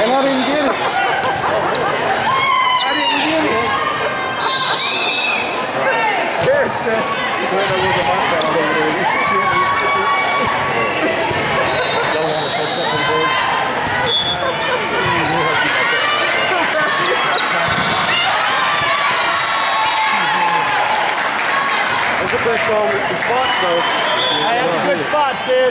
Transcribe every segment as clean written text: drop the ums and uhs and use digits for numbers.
I didn't get it. I didn't get it. There it said. There was a mark out over there. You should get it. Don't want to put something big. That's a pretty strong response, though. Hey, that's a good spot, Sid.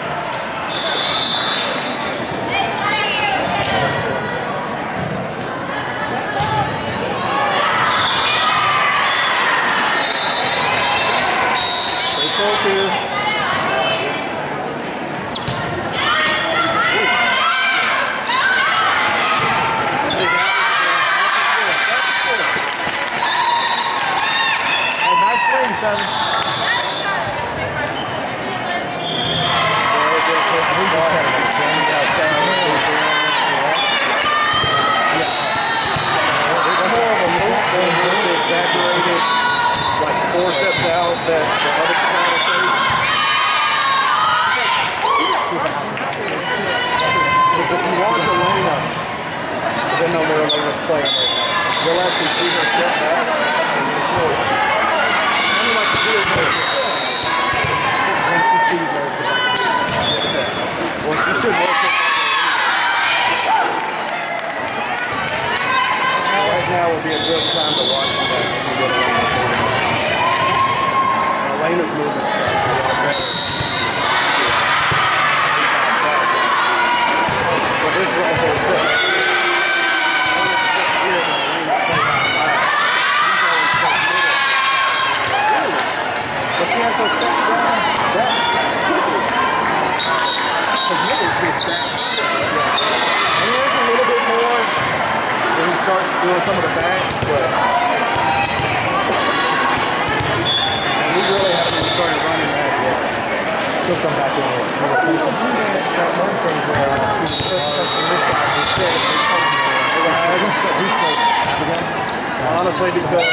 Honestly, because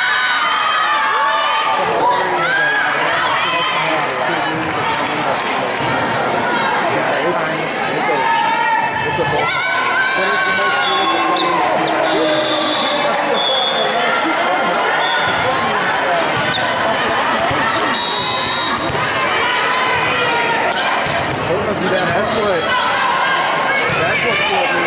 it's a ball. But it's the most beautiful plane. That's what killed me.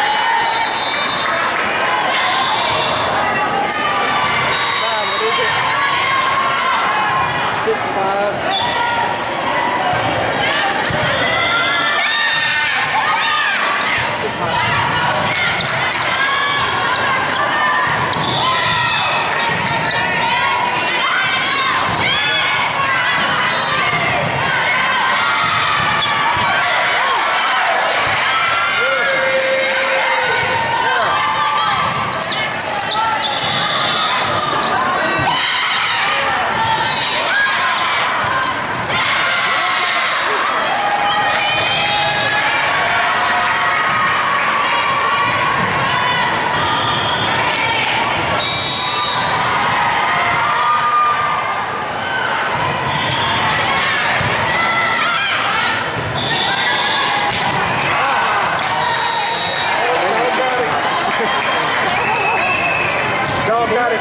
What is it?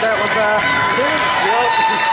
that was Yep.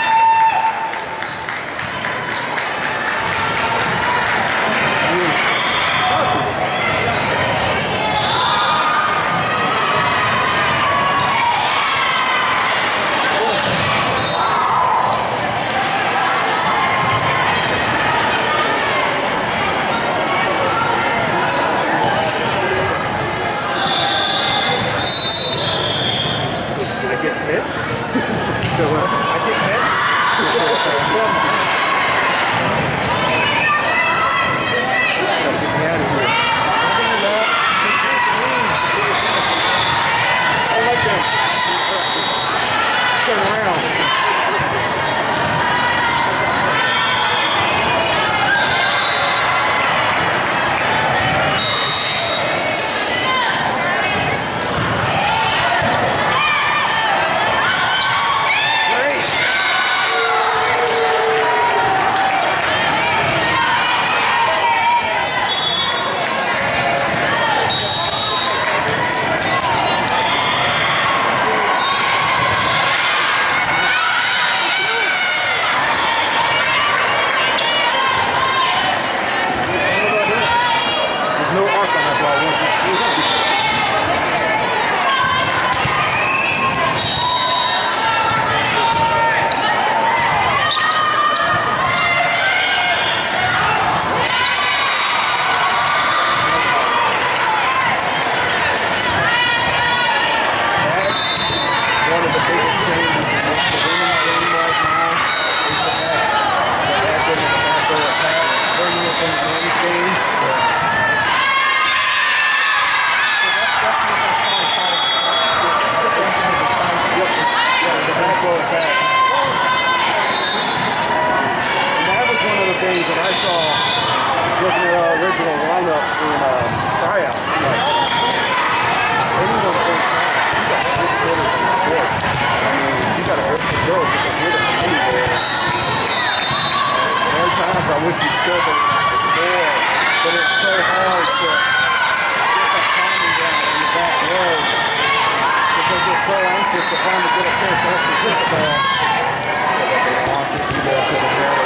I get pits. So I get pits. Get me out of here. I like that. Turn around. No arc on that ball. That's one of the biggest changes in the women's game right now. Is the fact that they're back door attack, bringing it in the men's game. Things that I saw looking at our original lineup in tryouts. I'm like, anyone on time, you got 6 hitters on the court. I mean, you got to hit the girls that can hit it from anywhere. There are times I wish we still could more, but it's so hard to get that timing down in the back row because they get so anxious to finally get a chance to actually hit the ball. But they want to do that to the middle.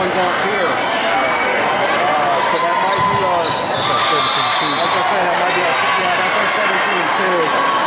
ones aren't here. So that might be our, I was going to say, that might be our, yeah, that's our 17 and 2.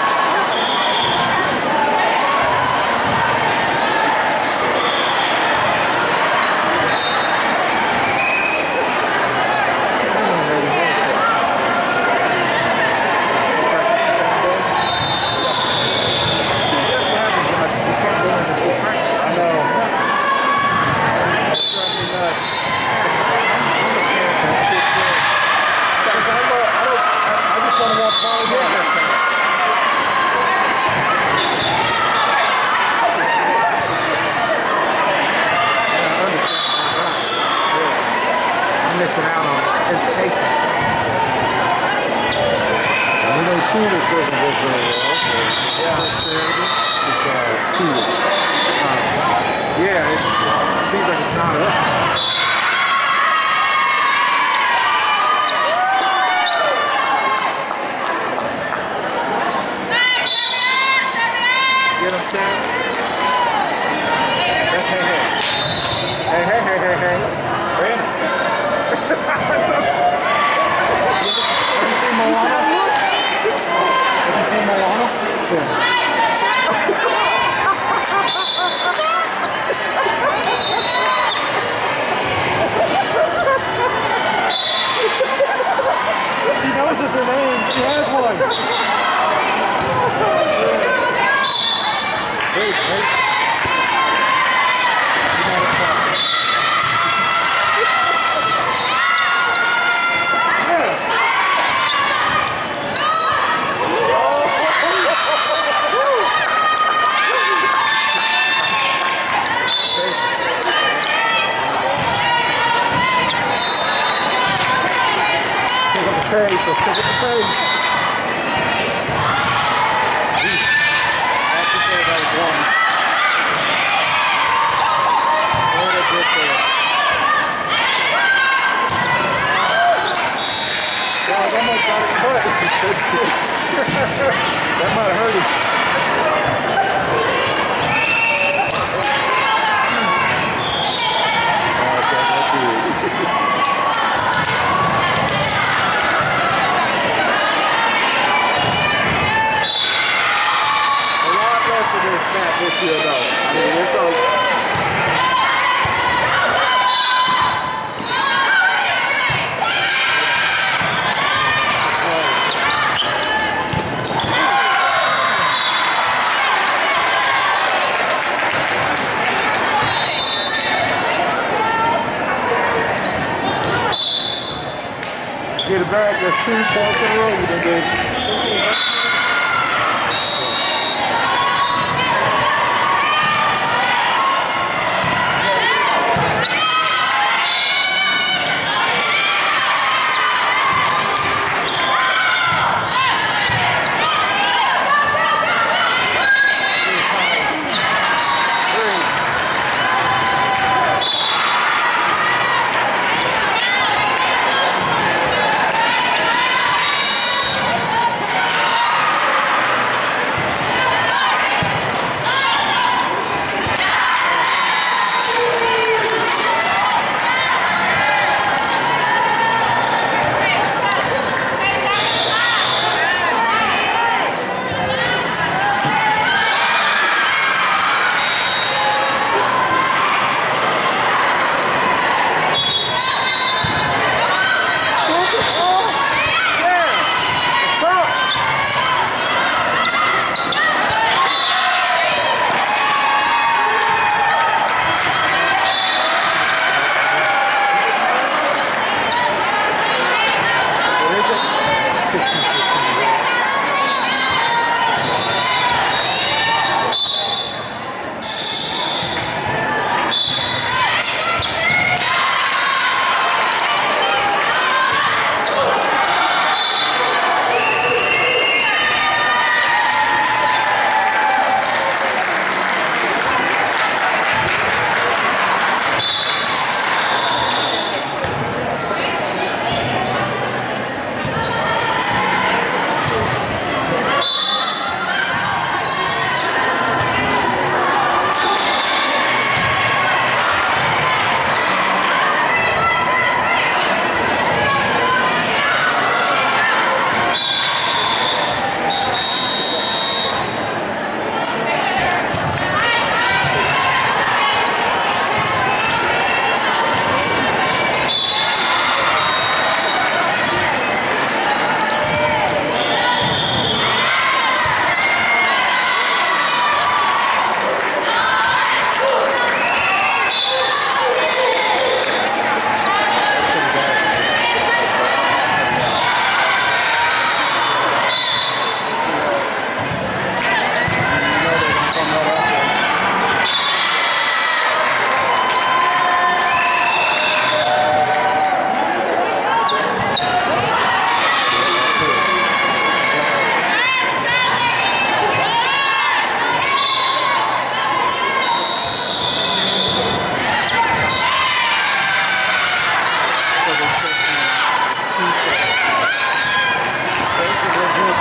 Missing out on education. We know tutors doesn't work very well. It's tutors. Yeah, it seems like it's not up. Get him, Tim. That's hey, hey. Hey, hey, hey, hey, hey. Brandon. Have you seen Moana? Have you seen Moana? Yeah. She knows it's her name. She has one. Wait, wait. Face, let's pick up the face. That's to say that was one. What a good there. God, I almost got it cut. That might hurt him. This year, though. I mean, it's all. Get it back, that's 2 points in a row, you done did.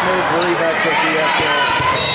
move, worry about the BS there.